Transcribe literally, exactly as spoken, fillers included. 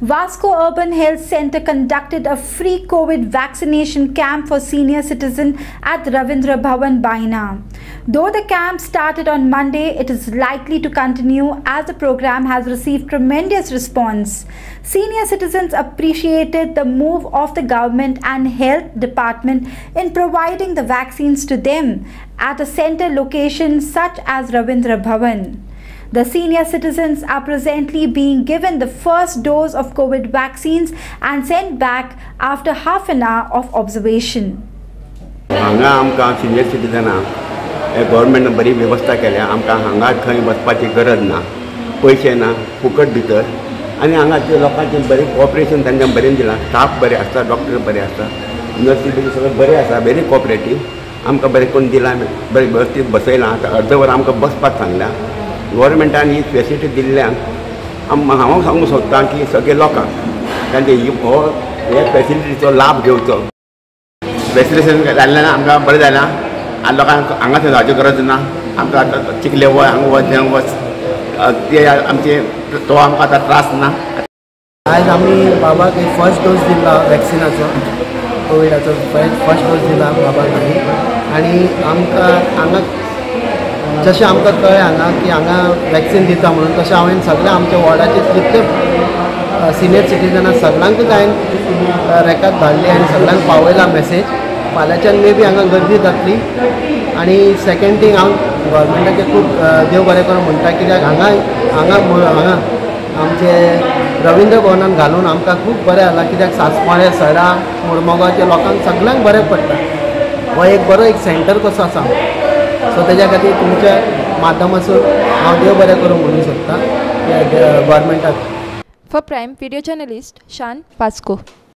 Vasco Urban Health Centre conducted a free COVID vaccination camp for senior citizens at Ravindra Bhavan, Baina. Though the camp started on Monday, it is likely to continue as the program has received tremendous response. Senior citizens appreciated the move of the government and health department in providing the vaccines to them at a centre location such as Ravindra Bhavan. The senior citizens are presently being given the first dose of COVID vaccines and sent back after half an hour of observation. हांगा आमकां senior सिटीजनांक गव्हर्नमेंटान बरी वेवस्था केल्या. आमकां हांगा खंय वचपाची गरज ना, पयशे ना, फुकट भितर आनी हांगा ते लोकांचें बरें कॉपरेशन तांच्यां बरें दिलां. स्टाफ बरें आसता, डॉक्टर बरें आसता, नर्सी बी सगळें बरें आसा, व्हेरी कॉपरेटीव. आमकां बरें करून दिलां, बरें वेवस्थीत बसयलां. आतां अर्द वर आमकां बसपाक सांगल्या. गव्हर्नमेंटान ही फॅसिलिटी दिल्ल्यान हांव सांगूंक सोदतां की सगळे लोकांक तांचे हो हे फॅसिलिटीचो लाभ घेवचो. वॅक्सिनेशन जाल्ल्यान आमकां बरें जालां आनी लोकांक हांगा थंय जावची गरज ना. आमकां आतां चिकले वच, हांगा वच, थंय वच, ते आमचे तो आमकां आतां त्रास ना. आज आमी बाबाक एक फर्स्ट डोस दिला वॅक्सिनाचो, कोविडाचो फर्स्ट डोस दिला बाबाक आमी. आनी आमकां हांगा जशें आमकां कळ्ळें हांगा की हांगा वॅक्सीन दिता म्हणून, तशें हांवें सगळ्या आमच्या वॉर्डाचे जितले सिनियर सिटीजन सगळ्यांकूच हांवें रेकाद धाडली आनी सगळ्यांक पावयला मेसेज. फाल्यांच्यान मे बी हांगा गर्दी जातली. आनी सेकेंड थींग हांव गव्हर्मेंटाचें खूब देव बरें करूं म्हणटा, कित्याक हांगा हांगा हांगा आमचे रवींद्र भवनान घालून आमकां खूब बरें जालां. कित्याक सांसवाळे, सडा, मुर्मुगांवच्या लोकांक सगळ्यांक बरें पडटा. हो एक बरो एक सेंटर कसो आसा. सो तेज्या खातीर तुमच्या माध्यमासून हांव देव बरें करूं म्हणूंक सोदतां गव्हर्मेंटाक. For prime video journalist Shan Vasco.